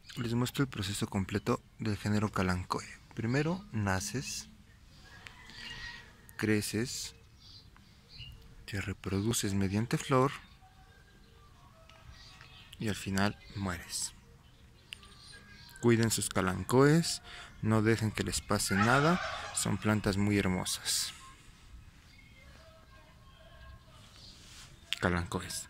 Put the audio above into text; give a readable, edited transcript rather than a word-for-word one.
Les muestro el proceso completo del género Kalanchoe. Primero naces, creces, te reproduces mediante flor y al final mueres. Cuiden sus Kalanchoes, no dejen que les pase nada, son plantas muy hermosas. Kalanchoes.